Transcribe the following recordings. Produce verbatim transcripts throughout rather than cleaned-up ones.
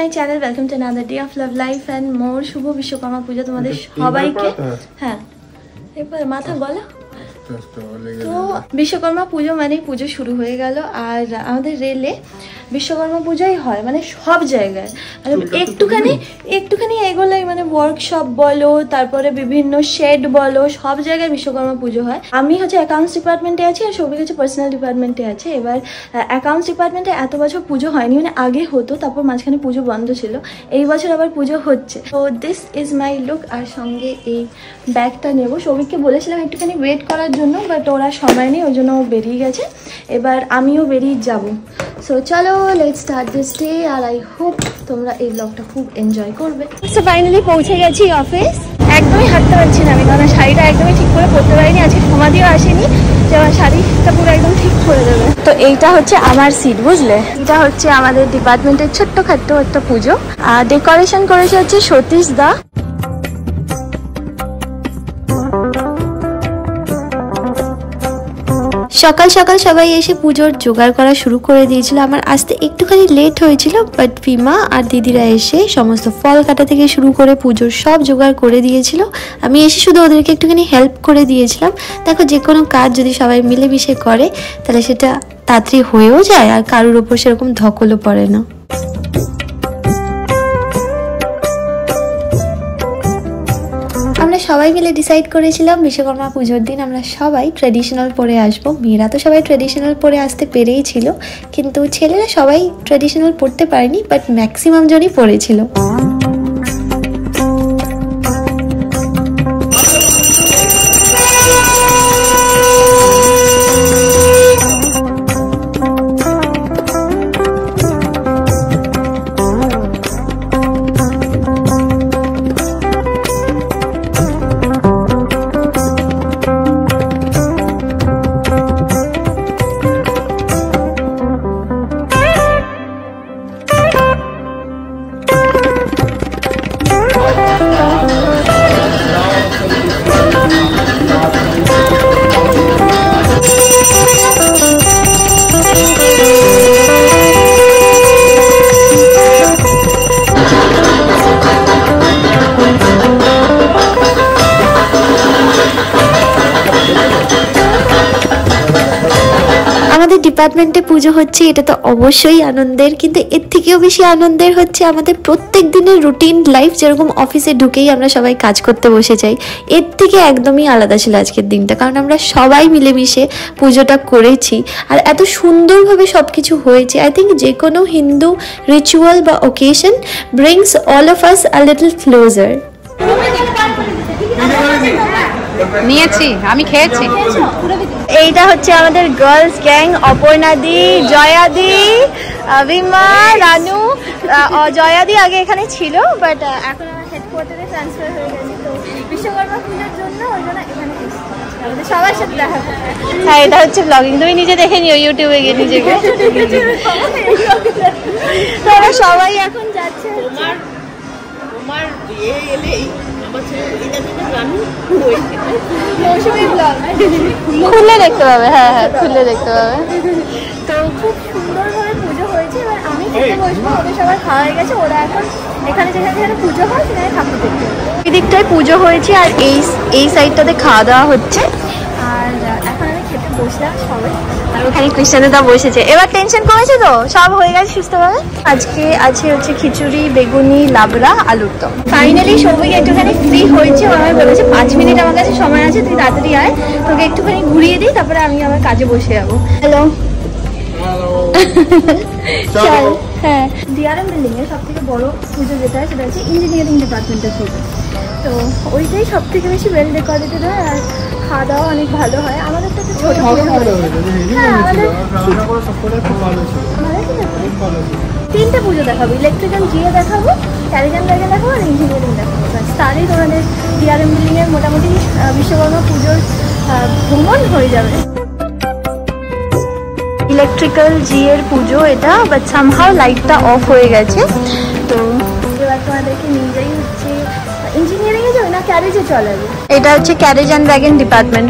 My channel, welcome to another day of love life and more. শুভ বিশ্বকর্মা পূজা তোমাদের সবাইকে। হ্যাঁ, এবার মাথা বলো। তো বিশ্বকর্মা পুজো মানে পুজো শুরু হয়ে গেল, আর আমাদের রেলে বিশ্বকর্মা পূজাই হয়, মানে সব জায়গায়, মানে একটুখানি একটুখানি এগোলেই মানে ওয়ার্কশপ বলো, তারপরে বিভিন্ন শেড বলো, সব জায়গায় বিশ্বকর্মা পুজো হয়। আমি হচ্ছে অ্যাকাউন্টস ডিপার্টমেন্টে আছি আর সৌভিক হচ্ছে পার্সোনাল ডিপার্টমেন্টে আছে। এবার অ্যাকাউন্টস ডিপার্টমেন্টে এত বছর পুজো হয়নি, মানে আগে হতো, তারপর মাঝখানে পুজো বন্ধ ছিল, এই বছর আবার পুজো হচ্ছে। তো দিস ইজ মাই লুক, আর সঙ্গে এই ব্যাগটা নেবো। সৌভিককে বলেছিলাম একটুখানি ওয়েট করার জন্য, বাট ওরা সময় নেই, ওই জন্য ও বেরিয়ে গেছে। এবার আমিও বেরিয়ে যাব। সো চলো, লেটস স্টার্ট দিস ডে, আর আই হোপ তোমরা এই ব্লগটা খুব এনজয় করবে। সো ফাইনালি পৌঁছে গেছি অফিস। একদমই হাঁটতে পারছি না আমি, কারণ শাড়িটা একদমই ঠিক করে পরতে পারিনি, আজকে ক্ষমা দিয়েও আসেনি যে আমার শাড়িটা পুরো একদম ঠিক করে দেবে। তো এইটা হচ্ছে আমার সিট, বুঝলে? এটা হচ্ছে আমাদের ডিপার্টমেন্টের ছোট্ট খাট্ট একটা পুজো, আর ডেকোরেশন করেছে হচ্ছে সতীশ দা। সকাল সকাল সবাই এসে পুজোর জোগাড় করা শুরু করে দিয়েছিল। আমার আসতে একটুখানি লেট হয়েছিল, বাট ফিমা আর দিদিরা এসে সমস্ত ফল কাটা থেকে শুরু করে পুজোর সব জোগাড় করে দিয়েছিল। আমি এসে শুধু ওদেরকে একটুখানি হেল্প করে দিয়েছিলাম। দেখো, যে কোনো কাজ যদি সবাই মিলেমিশে করে তাহলে সেটা তাড়াতাড়ি হয়েও যায়, আর কারোর ওপর সেরকম ধকলও পড়ে না। আমরা সবাই মিলে ডিসাইড করেছিলাম বিশ্বকর্মা পুজোর দিন আমরা সবাই ট্র্যাডিশনাল পরে আসবো। মেয়েরা তো সবাই ট্র্যাডিশনাল পরে আসতে পেরেই ছিল, কিন্তু ছেলেরা সবাই ট্র্যাডিশনাল পরতে পারেনি, বাট ম্যাক্সিমাম জনই পরেছিল। ডিপার্টমেন্টে পুজো হচ্ছে, এটা তো অবশ্যই আনন্দের, কিন্তু এর থেকেও বেশি আনন্দের হচ্ছে আমাদের প্রত্যেক দিনের রুটিন লাইফ। যেরকম অফিসে ঢুকেই আমরা সবাই কাজ করতে বসে যাই, এর থেকে একদমই আলাদা ছিল আজকের দিনটা, কারণ আমরা সবাই মিলেমিশে পুজোটা করেছি আর এত সুন্দরভাবে সব কিছু হয়েছে। আই থিঙ্ক যে কোনো হিন্দু রিচুয়াল বা occasion brings all of us a little closer. নিয়েছি, আমি খেয়েছি। এইটা হচ্ছে আমাদের গার্লস গ্যাং, অপর্ণাদি, জয়াদি, বিমা, রানু। জয়াদি আগে এখানে ছিল, বাট এখন আমার হেডকোয়ার্টারে ট্রান্সফার হয়ে গেছে। তো বিশ্বকর্মা পুজোর জন্য ওই জন্য এখানে এসেছি সবার সাথে দেখা করতে। হ্যাঁ, এটা হচ্ছে ব্লগিং, তুমি নিজে দেখে নিও ইউটিউবে গিয়ে নিজেকে। তো ওরা সবাই এখন যাচ্ছে। খুলে দেখতে পাবে, হ্যাঁ হ্যাঁ খুলে দেখতে পাবে। তো খুব সুন্দরভাবে পুজো হয়েছে। এবার আমি খেতে বসবো, ওদের সবাই খাওয়া হয়ে গেছে, ওরা এখন এখানে যেখানে যেখানে পুজো হয় সেখানে ঠাকুর দেখতে। এই দিকটায় পুজো হয়েছে আর এই এই সাইডটাতে খাওয়া দাওয়া হচ্ছে। আর এখন আমি খেতে বসলাম সবাই, আর ওখানে কৃষ্ণদা বসেছে। এবার টেনশন কমেছে তো, সব হয়ে গেছে সুস্থভাবে। আজকে আছে হচ্ছে খিচুড়ি, বেগুনি, লাবড়া, আলুর দম। ফাইনালি সৌভিক একটুখানি ফ্রি হয়েছে, আমায় বলেছে পাঁচ মিনিট আমার কাছে সময় আছে, তুই তাড়াতাড়ি আয়, তোকে একটুখানি ঘুরিয়ে দিই, তারপরে আমি আমার কাজে বসে যাবো। হ্যালো, চল। হ্যাঁ, ডিআরএম বিল্ডিং এর সব থেকে বড় পুজো যেটা হয় সেটা হচ্ছে ইঞ্জিনিয়ারিং ডিপার্টমেন্টের পুজো। তো ওইটাই সব থেকে বেশি ওয়েল ডেকোরেটেড হয়, আর খাওয়া দাওয়া অনেক ভালো হয়। আমাদের তো ছোট তিনটে পুজো দেখাবো, ইলেকট্রিক্যাল জিএ দেখাবো, ক্যারিজান ব্যাগে দেখাবো, আর ইঞ্জিনিয়ারিং দেখাবো। তারই তোমাদের ডিআরএম বিল্ডিং এর মোটামুটি বিশ্বকর্মা পুজোর ভ্রমণ হয়ে যাবে। ইলেকট্রিক্যাল জিএর পুজো এটা, বাট সামহাও লাইটটা অফ হয়ে গেছে। তো এবার তোমাদেরকে নিয়ে যাই হচ্ছে ইঞ্জিনিয়ারিং এ যাবে না ক্যারেজে চলে যাবে। এটা হচ্ছে ক্যারেজ অ্যান্ড ওয়াগন ডিপার্টমেন্ট।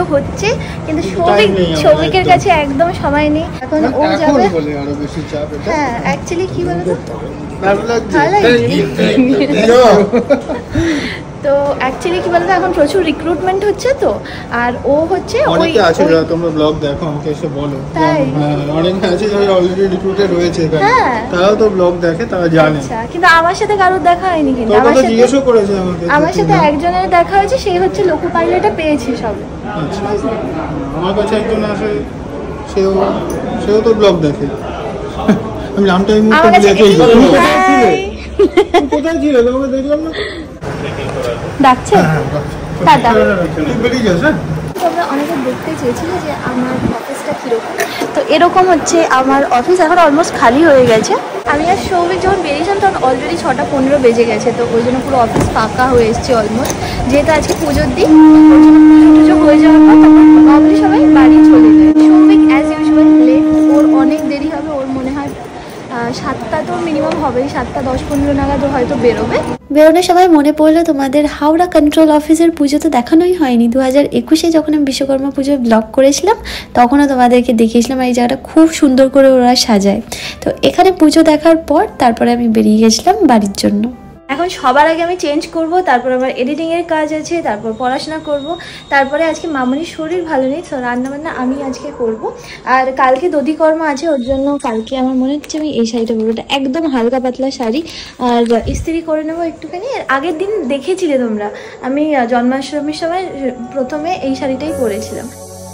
হচ্ছে, কিন্তু সৌভিক সৌভিকের কাছে একদম সময় নেই। এখন ও যাবে। হ্যাঁ অ্যাকচুয়ালি কি বলতো, তো অ্যাকচুয়ালি কি বলতো এখন প্রচুর রিক্রুটমেন্ট হচ্ছে, তো আর ও হচ্ছে অনেকে আছে যারা তোমরা ব্লগ দেখো আমাকে এসে বলো, হ্যাঁ অনেকে আছে যারা অলরেডি রিক্রুটেড হয়েছে এখানে, তারাও তো ব্লগ দেখে, তারা জানে। আচ্ছা, কিন্তু আমার সাথে কারোর দেখা হয়নি, কিন্তু আমার সাথে জিজ্ঞাসা করেছে আমাকে, আমার সাথে একজনের দেখা হয়েছে, সেই হচ্ছে লোকো পাইলটটা পেয়েছে সব। আচ্ছা, আমার কাছে একজন আছে, সেও সেও তো ব্লগ দেখে। আমি নামটা এই মুহূর্তে ভুলে গেছি। কোথায় ছিল তোমাকে দেখলাম না, ডাকছে দাদা। বেরিয়ে যাস। তোমরা অনেকে দেখতে চেয়েছিলে যে আমার অফিসটা কীরকম, তো এরকম হচ্ছে আমার অফিস। এখন অলমোস্ট খালি হয়ে গেছে। আমি আর সৌভিক যখন বেরিয়েছিলাম তখন অলরেডি ছটা পনেরো বেজে গেছে, তো ওই জন্য পুরো অফিস ফাঁকা হয়ে এসছে অলমোস্ট। যেহেতু আজকে পুজোর দিন, পুজো হয়ে যাওয়ার পর তখন নর্মালি সবাই বাড়ি চলে যায়। সৌভিক অ্যাজ ইউজুয়াল লেট, ওর অনেক দেরি হবে। ওর মনে হয় সাতটা তো মিনিমাম হবেই, সাতটা দশ পনেরো নাগাদ হয়তো বেরোবে। বেরোনোর সময় মনে পড়লো তোমাদের হাওড়া কন্ট্রোল অফিসের পুজো তো দেখানোই হয়নি। দু হাজার একুশে যখন আমি বিশ্বকর্মা পুজোয় ব্লগ করেছিলাম তখনও তোমাদেরকে দেখিয়েছিলাম। এই জায়গাটা খুব সুন্দর করে ওরা সাজায়। তো এখানে পুজো দেখার পর তারপরে আমি বেরিয়ে গেছিলাম বাড়ির জন্য। এখন সবার আগে আমি চেঞ্জ করব, তারপর আমার এডিটিংয়ের কাজ আছে, তারপর পড়াশোনা করব, তারপরে আজকে মামনির শরীর ভালো নেই, তো রান্নাবান্না আমি আজকে করব। আর কালকে দধিকর্মা আছে, ওর জন্য কালকে আমার মনে হচ্ছে আমি এই শাড়িটা পরবো। এটা একদম হালকা পাতলা শাড়ি, আর ইস্ত্রি করে নেবো একটুখানি। আগের দিন দেখেছিলে তোমরা, আমি জন্মাষ্টমীর সময় প্রথমে এই শাড়িটাই পরেছিলাম।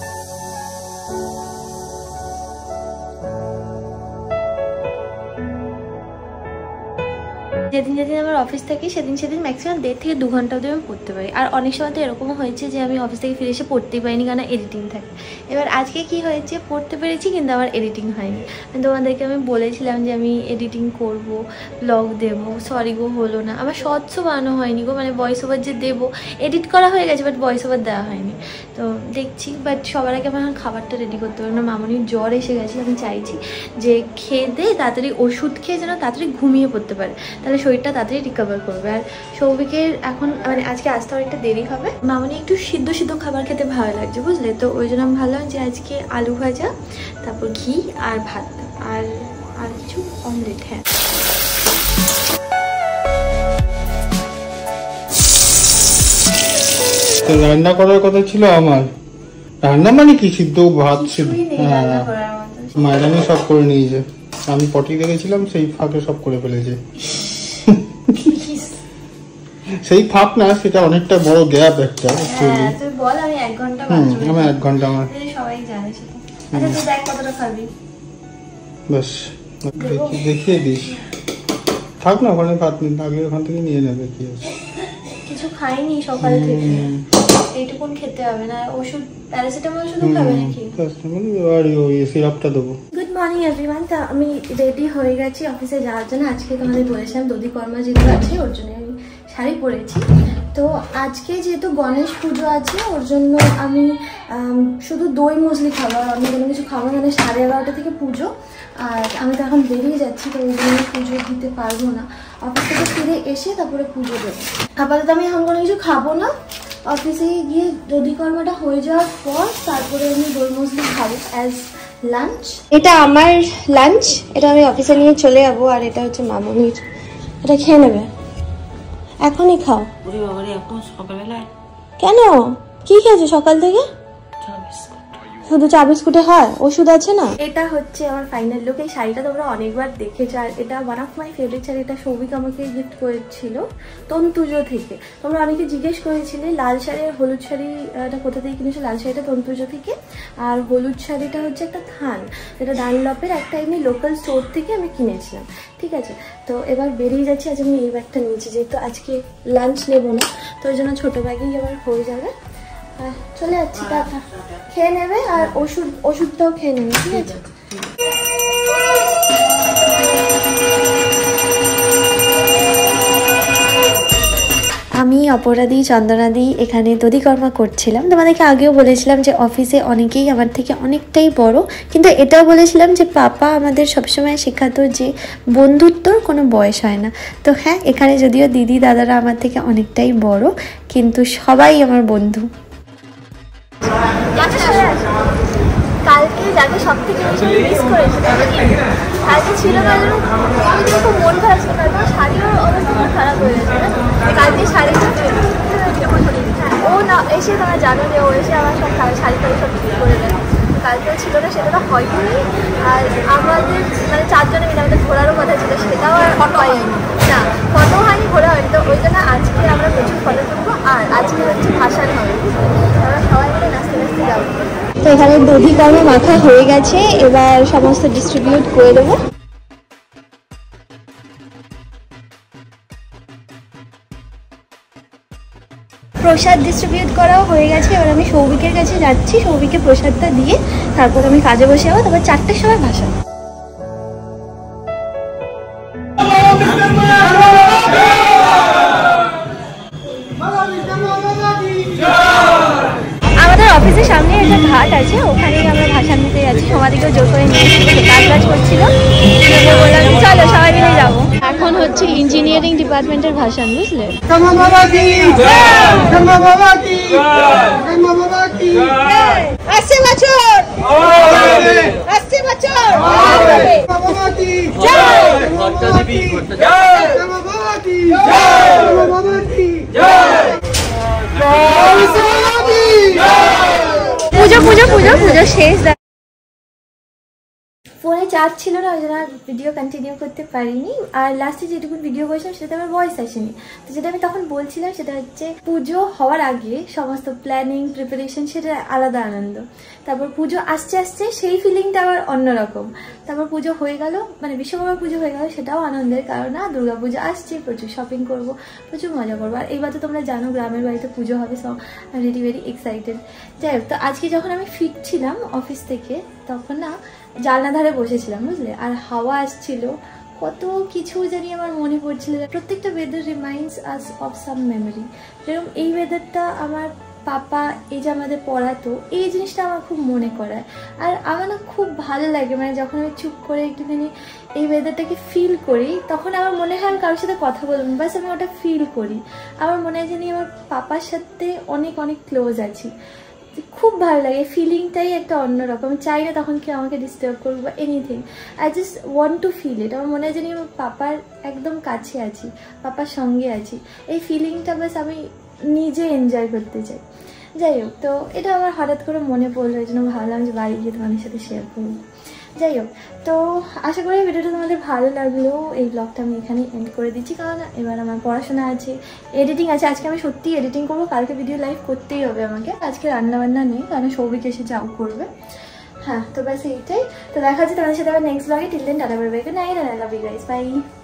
যেদিন যেদিন আমার অফিস থাকি সেদিন সেদিন ম্যাক্সিমাম দেড় থেকে দু ঘন্টা অবধি আমি পড়তে পারি। আর অনেক সময় তো এরকমও হয়েছে যে আমি অফিস থেকে ফিরে এসে পড়তেই পারিনি, কারণ এডিটিং থাকে। এবার আজকে কি হয়েছে, পড়তে পেরেছি কিন্তু আমার এডিটিং হয়নি। তোমাদেরকে আমি বলেছিলাম যে আমি এডিটিং করব, ব্লগ দেবো, সরি গো হলো না। আমার শর্টসও বানানো হয়নি গো, মানে ভয়েস ওভার যে দেবো, এডিট করা হয়ে গেছে বাট ভয়েস ওভার দেওয়া হয়নি। তো দেখছি, বাট সবার আগে আমার এখন খাবারটা রেডি করতে পারবো না। মামনির জ্বর এসে গেছে, আমি চাইছি যে খেয়ে দিয়ে তাড়াতাড়ি ওষুধ খেয়ে যেন তাড়াতাড়ি ঘুমিয়ে পড়তে পারে, তাহলে শরীরটা তাড়াতাড়ি রিকভার করবে। আর সৌভিকের এখন মানে আজকে আসতে অনেকটা দেরি হবে। মামনি একটু সিদ্ধ সিদ্ধ খাবার খেতে ভালো লাগছে বুঝলে, তো ওই জন্য আমি ভাবলাম যে আজকে আলু ভাজা, তারপর ঘি আর ভাত আর আর কিছু অমলেট। হ্যাঁ রান্না করার কথা ছিল আমার, রান্না মানে কি সিদ্ধ ভাত সিদ্ধ, হ্যাঁ মায়েরানি সব করে নিয়েছে। আমি পটি দেখেছিলাম, সেই ফাঁকে সব করে ফেলেছে। সেই ফাঁক না, সেটা অনেকটা বড় গ্যাপ একটা। আমি এক ঘন্টা আমি এক ঘন্টা আমার সবাই জানে সেটা। আচ্ছা তুই দেখ কতটা খাবি, বাস দেখিয়ে দিস। থাক না ওখানে, ভাত নিন আগে ওখান থেকে নিয়ে নেবে। কি আছে, কিছু খাইনি সকাল থেকে, এইটুকুন খেতে হবে না। ওষুধ প্যারাসিটামল শুধু খাবে নাকি? আর ওই সিরাপটা দেবো। Good morning everyone. তা আমি রেডি হয়ে গেছি অফিসে যাওয়ার জন্য। আজকে তোমাদের বলেছিলাম দধিকর্মা যেগুলো আছে ওর জন্য আমি শাড়ি পরেছি। তো আজকে যেহেতু গণেশ পুজো আছে ওর জন্য আমি শুধু দই মুসলি খাবো, আর আমি কোনো কিছু খাবো, মানে সাড়ে এগারোটা থেকে পুজো। আর আমি তো এখন বেরিয়ে যাচ্ছি, তো ওই জন্য পুজো দিতে পারবো না। অফিস থেকে ফিরে এসে তারপরে পুজো দেবো। আপাতত আমি এখন কোনো কিছু খাবো না। অফিসে গিয়ে দধিকর্মাটা হয়ে যাওয়ার পর তারপরে আমি দই মুসলি খাবো অ্যাজ লাঞ্চ। এটা আমার লাঞ্চ, এটা আমি অফিসে নিয়ে চলে যাবো। আর এটা হচ্ছে মামনির, এটা খেয়ে নেবে। এখনই খাও। কেন, কি খেয়েছো সকাল থেকে? শুধু চা বিস্কুটে হয়, ওষুধ আছে না? এটা হচ্ছে আমার ফাইনাল লুক। এই শাড়িটা তোমরা অনেকবার দেখেছো, আর এটা one of my favourite sari. এটা সৌভিক আমাকে গিফট করেছিল তন্তুজো থেকে। তোমরা অনেকে জিজ্ঞেস করেছিলে লাল শাড়ি আর হলুদ শাড়িটা কোথা থেকে কিনেছো। লাল শাড়িটা তন্তুজো থেকে, আর হলুদ শাড়িটা হচ্ছে একটা থান, যেটা ডানলপের একটা এমনি লোকাল স্টোর থেকে আমি কিনেছিলাম। ঠিক আছে, তো এবার বেরিয়ে যাচ্ছি। আজ আমি এই ব্যাগটা নিয়েছি, যেহেতু আজকে লাঞ্চ নেবো না, তো ওই জন্য ছোটো ব্যাগেই আমার হয়ে যাবে। চলে যাচ্ছি, টাটা। খেয়ে নেবে আর ওষুধ ওষুধটাও খেয়ে নেবে, ঠিক আছে? আমি অপরাধী চন্দনাদি এখানে দধিকর্মা করছিলাম। তোমাদেরকে আগেও বলেছিলাম যে অফিসে অনেকেই আমার থেকে অনেকটাই বড়, কিন্তু এটাও বলেছিলাম যে পাপা আমাদের সবসময় শেখাতো যে বন্ধুত্বর কোনো বয়স হয় না। তো হ্যাঁ, এখানে যদিও দিদি দাদারা আমার থেকে অনেকটাই বড়, কিন্তু সবাই আমার বন্ধু। কালকে যাকে সব থেকে বেশি মিস করেছি কালকে ছিল না যেন আমি খুব মন খারাপ ছিল, তারপর শাড়িও অবস্থা খুব খারাপ হয়ে গেছে। কালকে শাড়িটা ও না এসে তোমরা জানো যে ও এসে আমার সব শাড়ি টাড়ি সব ঠিক করে দেয়। কালকেও ছিল না, সেটা তো হয়নি। আর আমাদের মানে চারজনে মিলে আমাদের ঘোরারও কথা ছিল, সেটাও আর ফটো হয়নি না, ফটো হয়নি, ঘোরা হয়নি। তো ওই জন্য আজকে আমরা প্রচুর ফটো তুলবো। আর আজকে হচ্ছে ভাসান হবে, আমরা সবাই মিলে নাচতে নাচতে যাবো। তো এখানে দধিকর্মা মাখা হয়ে গেছে, এবার সমস্ত ডিস্ট্রিবিউট করে দেবো। প্রসাদ ডিস্ট্রিবিউট করাও হয়ে গেছে, এবার আমি সৌভিকের কাছে যাচ্ছি, সৌভিকে প্রসাদটা দিয়ে তারপর আমি কাজে বসে যাবো। তারপর চারটের সময় ভাষা। আমাদের অফিসের সামনে একটা ঘাট আছে, ওখানেই আমরা ভাষা নিতে যাচ্ছি। সমাধিকেও জোর করে নিয়ে এসেছি, কাজ কাজ করছিল, বললাম চলো সবাই মিলে যাবো। এখন হচ্ছে ইঞ্জিনিয়ারিং ডিপার্টমেন্টের ভাষণ, বুঝলে? আসছে বছর আসছে বছর পুজো পুজো পুজো পুজো শেষ। ফোনে চার্জ ছিল না, ওই জন্য ভিডিও কন্টিনিউ করতে পারিনি। আর লাস্টে যেটুকু ভিডিও করেছিলাম সেটা আমার ভয়েস আসেনি। তো যেটা আমি তখন বলছিলাম সেটা হচ্ছে পুজো হওয়ার আগে সমস্ত প্ল্যানিং প্রিপারেশন সেটা আলাদা আনন্দ। তারপর পুজো আসতে আসতে সেই ফিলিংটা আবার অন্যরকম। তারপর পুজো হয়ে গেল, মানে বিশ্বকর্মা পুজো হয়ে গেল, সেটাও আনন্দের, কারণ না দুর্গা পুজো আসছে, প্রচুর শপিং করবো, প্রচুর মজা করবো। আর এইবার তো তোমরা জানো গ্রামের বাড়িতে পুজো হবে, so I very very excited. যাই হোক, তো আজকে যখন আমি ফিরছিলাম অফিস থেকে তখন না জানলা ধারে বসেছিলাম, বুঝলে? আর হাওয়া আসছিল, কত কিছু জানি আমার মনে পড়ছিল। প্রত্যেকটা weather reminds us of some memory. যেরকম এই ওয়েদারটা আমার পাপা এই যে আমাদের পড়াতো, এই জিনিসটা আমার খুব মনে করায়। আর আমার না খুব ভালো লাগে, মানে যখন আমি চুপ করে একটুখানি এই ওয়েদারটাকে ফিল করি, তখন আমার মনে হয় আমি কারোর সাথে কথা বলবো, বাস আমি ওটা ফিল করি। আমার মনে হয় জানি আমার পাপার সাথে অনেক অনেক ক্লোজ আছি, খুব ভালো লাগে। ফিলিংটাই একটা অন্যরকম, চাই না তখন কেউ আমাকে ডিস্টার্ব করবো বা anything, I just want to feel it. আমার মনে হয় জানি আমার পাপার একদম কাছে আছি, পাপার সঙ্গে আছি, এই ফিলিংটা বাস আমি নিজে এনজয় করতে চাই। যাই হোক, তো এটা আমার হঠাৎ করে মনে পড়লো, এই জন্য ভাবলাম যে বাড়ি গিয়ে তোমাদের সাথে শেয়ার করবো। যাই হোক, তো আশা করি ভিডিওটা তোমাদের ভালো লাগলো। এই ব্লগটা আমি এখানে এন্ড করে দিচ্ছি, কারণ এবার আমার পড়াশোনা আছে, এডিটিং আছে। আজকে আমি সত্যি এডিটিং করবো, কালকে ভিডিও লাইভ করতেই হবে আমাকে। আজকে রান্নাবান্না নেই, কারণ সৌভিক এসে যাও করবে। হ্যাঁ, তো ব্যাস এইটাই। তো দেখা যাচ্ছে তোমাদের সাথে আবার নেক্সট ব্লগে। Till then tata, bye bye, good night, I love you guys, by.